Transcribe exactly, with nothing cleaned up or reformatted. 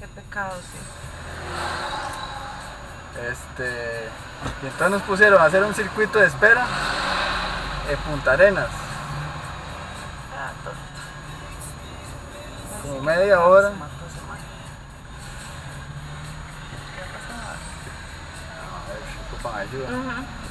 Qué pecado, sí. Este, y entonces nos pusieron a hacer un circuito de espera en Punta Arenas. Ah, tonto. Como Así media que hora. se mató ese man. ¿Qué pasa? A ver si ocupan ayuda. Ujú.